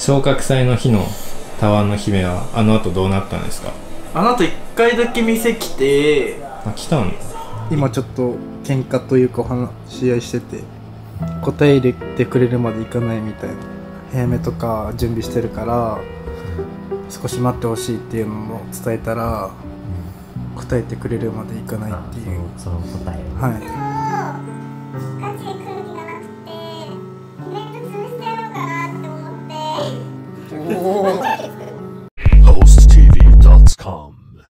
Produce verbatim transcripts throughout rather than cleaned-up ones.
昇格祭の日のタワーの姫はあの後どうなったんですか？ あの後一回だけ店来て、 あ、来たんだ。 今ちょっと喧嘩というかお話し合いしてて、答え入れてくれるまでいかないみたいな。早めとか準備してるから少し待ってほしいっていうのも伝えたら、答えてくれるまでいかないっていう。 その答えはい。 ガチで来る気がなくて、イベント潰してやろうかなって思ってホストティーブイドットコム。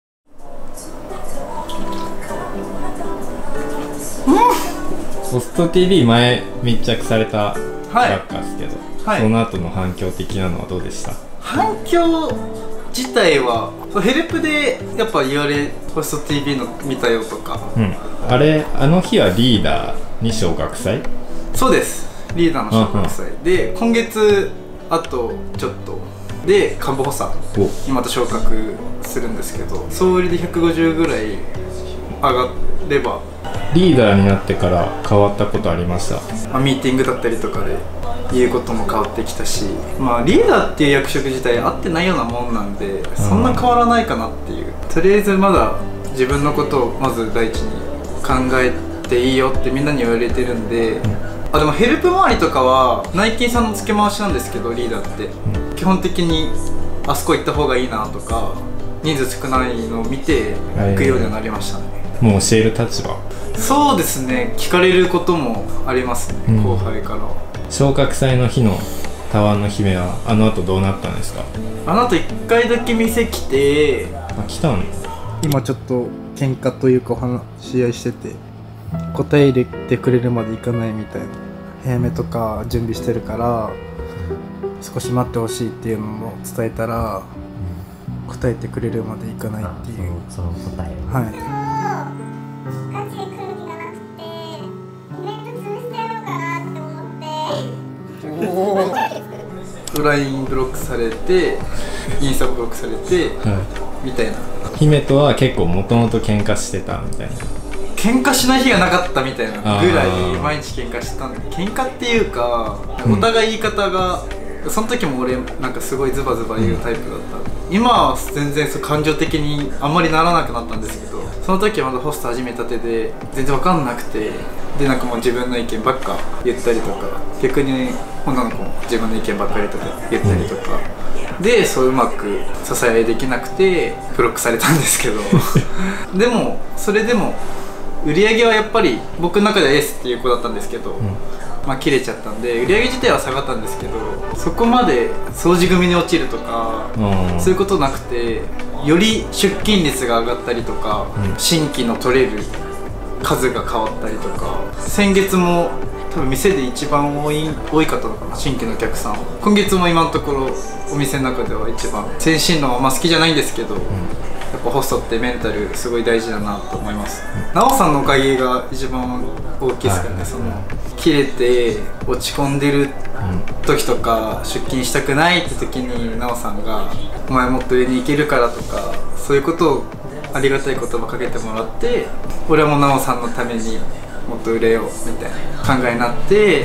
ホスト ティーブイ 前密着されたばっはいかですけど、 はいその後の反響的なのはどうでした？ 反響自体はヘルプでやっぱ言われ、ホスト ティーブイ の見たよとか。 うん。あれ、あの日はリーダーに昇格祭？ そうです、リーダーの昇格祭で、今月あとちょっとで幹部補佐にまた昇格するんですけど、総売りでひゃくごじゅうぐらい上がれば。 リーダーになってから変わったことありました？ まあ、ミーティングだったりとかで言うことも変わってきたし、まあ、リーダーっていう役職自体合ってないようなもんなんで、そんな変わらないかなっていう、とりあえずまだ自分のことをまず第一に考えていいよってみんなに言われてるんで、あ、でもヘルプ周りとかは内勤さんの付け回しなんですけど、リーダーって基本的にあそこ行った方がいいなとか、人数少ないのを見て行くようにはなりましたね。 もう教える立場？ そうですね、聞かれることもありますね、うん、後輩から。 昇格祭の日のタワーの姫はあの後どうなったんですか？ あの後一回だけ店来て。 あ、来たんだ。 今ちょっと喧嘩というかお話し合いしてて、答え入れてくれるまでいかないみたいな。早めとか準備してるから少し待ってほしいっていうのも伝えたら、答えてくれるまでいかないっていう。 その答えはい。 ガチで来る気がなくて、イベント潰してやろうかなって思ってライン ブロックされて、インスタブロックされて、はい、みたいな。 姫とは結構もともと喧嘩してたみたいな。 喧嘩しない日がなかったみたいなぐらい毎日喧嘩してたんで、喧嘩っていうかお互い言い方が、うん、その時も俺なんかすごいズバズバ言うタイプだった、うん、今は全然そう感情的にあんまりならなくなったんですけど、その時はまだホスト始めたてで全然わかんなくて、でなんかもう自分の意見ばっか言ったりとか、逆に女の子も自分の意見ばっかりとか言ったりとか、うん、でそううまく支え合いできなくてブロックされたんですけどでもそれでも売り上げはやっぱり僕の中ではエースっていう子だったんですけど、うん、まあ切れちゃったんで売り上げ自体は下がったんですけど、そこまで掃除組に落ちるとか、うん、そういうことなくて、より出勤率が上がったりとか、うん、新規の取れる数が変わったりとか、先月も多分店で一番多い多い方のかな、新規のお客さん。今月も今のところお店の中では一番。先進のはまあ好きじゃないんですけど、うん、やっぱホストってメンタルすごい大事だなと思います。なおさんのおかげが一番大きいですからね。その切れて落ち込んでる時とか、出勤したくないって時になおさんが「お前もっと上に行けるから」とか、そういうことをありがたい言葉かけてもらって、俺もなおさんのためにもっと売れようみたいな考えになって、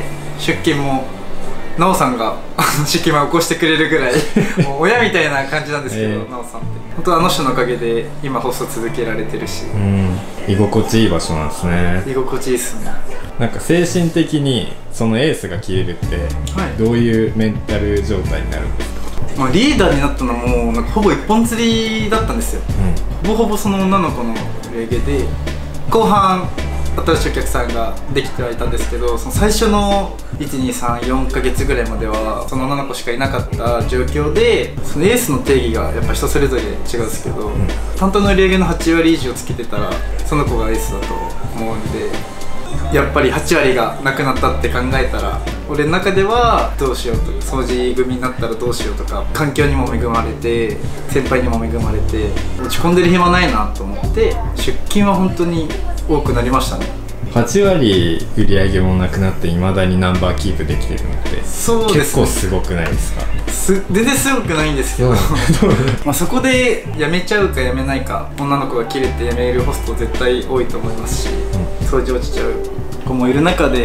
出勤もなおさんが出勤を起こしてくれるぐらいもう親みたいな感じなんですけど、えー、なおさんって本当あの人のおかげで今放送続けられてるし、うん、 居心地いい場所なんですね。 居心地いいっすね。 なんか精神的にそのエースが切れるってどういうメンタル状態になるんですか？ まあ、リーダーになったのもなんかほぼ一本釣りだったんですよ、うん、ほぼほぼその女の子の売り上げで、後半新しいお客さんができてはいたんですけど、その最初のいちにさんよんかげつぐらいまではその女の子しかいなかった状況で、そのエースの定義がやっぱ人それぞれ違うんですけど、うん、担当の売り上げのはちわり以上つけてたらその子がエースだと思うんで、やっぱりはちわりがなくなったって考えたら、俺の中ではどうしようと、掃除組になったらどうしようとか、環境にも恵まれて先輩にも恵まれて落ち込んでる暇ないなと思って、出勤は本当に多くなりましたね。 はちわり売り上げもなくなっていまだにナンバーキープできてるのって、そうですね、結構すごくないですか？ す全然すごくないんですけどまあそこで辞めちゃうか辞めないか、女の子が切れて辞めるホスト絶対多いと思いますし、うん、掃除落ちちゃう子もいる中で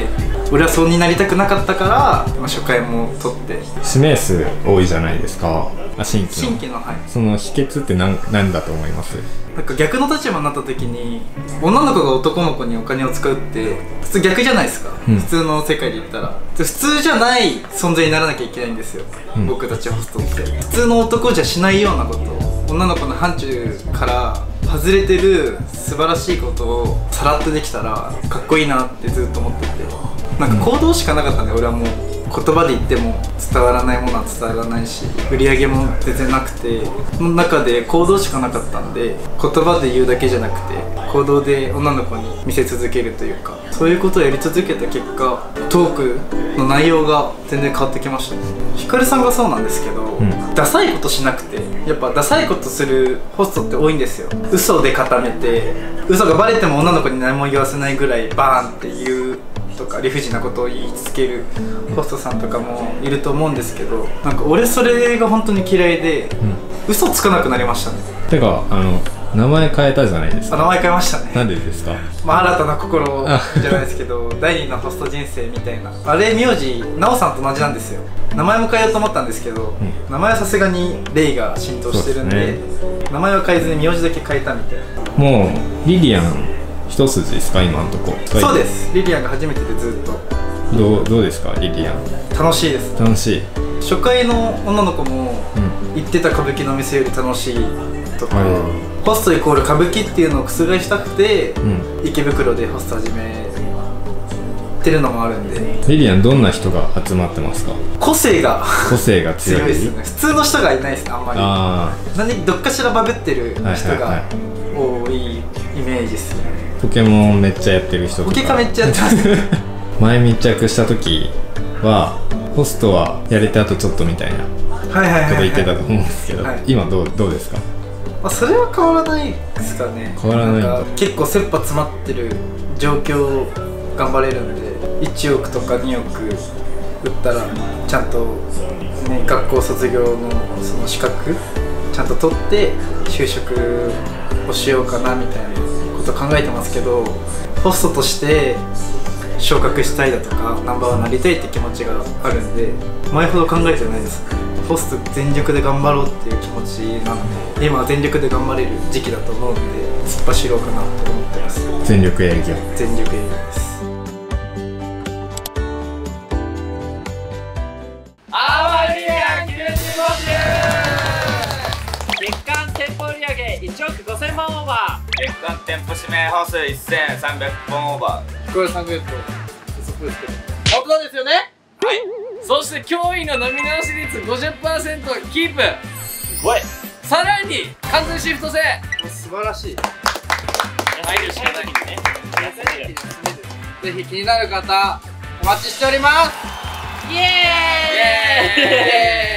俺はそうになりたくなかったから、まあ、初回も取って指名数多いじゃないですか。あ、新規の新規の、はい、 その秘訣って何何だと思います？ なんか逆の立場になった時に女の子が男の子にお金を使うって普通逆じゃないですか、うん、普通の世界で言ったら普通じゃない存在にならなきゃいけないんですよ、うん、僕たちホストって普通の男じゃしないようなことを女の子の範疇から外れてる素晴らしいことをさらっとできたらかっこいいなってずっと思ってて、なんか行動しかなかったんで、俺はもう言葉で言っても伝わらないものは伝わらないし、売り上げも全然なくて、その中で行動しかなかったんで、言葉で言うだけじゃなくて行動で女の子に見せ続けるというか、そういうことをやり続けた結果トークの内容が全然変わってきましたね。ひかるさんがそうなんですけど、うん、ダサいことしなくて、やっぱダサいことするホストって多いんですよ。嘘で固めて、嘘がバレても女の子に何も言わせないぐらいバーンって言うとか理不尽なことを言い続けるホストさんとかもいると思うんですけど、なんか俺それが本当に嫌いで、うん、嘘つかなくなりましたね。てかあの名前変えたじゃないですか。 名前変えましたね。 なんでですか？ まあ新たな心じゃないですけど第二のホスト人生みたいな、あれ名字なおさんと同じなんですよ。名前も変えようと思ったんですけど、うん、名前はさすがにレイが浸透してるん で, で、ね、名前は変えずに名字だけ変えたみたいな。もうリリアン一筋ですか今のとこ？ そうです。リリアンが初めてでずっと。 どうどうですかリリアン？ 楽しいです。 楽しい。 初回の女の子も、うん、言ってた歌舞伎の店より楽しいとか、うん、ホストイコール歌舞伎っていうのを覆したくて、うん、池袋でホスト始めてるのもあるんで。 リリアンどんな人が集まってますか？ 個性が個性が強い強いですね。普通の人がいないですね、あんまり。あ何どっかしらバブってる人が多いイメージですね。 ポケモンめっちゃやってる人とか。 ポケカめっちゃやってます前密着した時はホストはやれた後ちょっとみたいなこと言ってたと思うんですけど、今どうどうですか？ まあ、それは変わらないですかね。 変わらないんだ。 なんか結構切羽詰まってる状況頑張れるんで、いちおくとかにおく売ったらちゃんと、ね、学校卒業のその資格ちゃんと取って就職をしようかなみたいなこと考えてますけど、ホストとして昇格したいだとかナンバーワンになりたいって気持ちがあるんで、前ほど考えてないです。ホスト全力で頑張ろうっていう気持ちなので、今は全力で頑張れる時期だと思うんで突っ走ろうかなと思ってます。 全力営業。 全力営業です。 アワリアンキューティーモジュ月間店舗売上いちおくごせんまんオーバー、 月間店舗指名本数せんさんびゃくぼんオーバー。 これさんびゃくぼん不足ですけど本当なんですよね。 はい。そして驚異の飲み直し率 ごじゅっパーセント キープ。すごい。さらに完全シフト制。 素晴らしい。 入るしかないんでね。 ぜひ気になる方お待ちしております。 イエーイ。イエーイ。